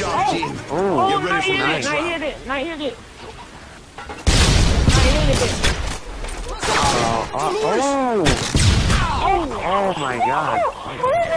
job, team. Oh, Get ready for the next round. Not hit it. Oh my god.